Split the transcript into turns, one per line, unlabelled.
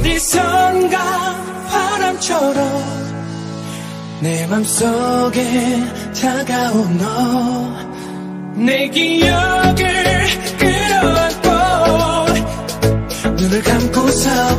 어디선가 바람처럼 내 맘속에 다가온 너 내 기억을 끌어안고 눈을 감고서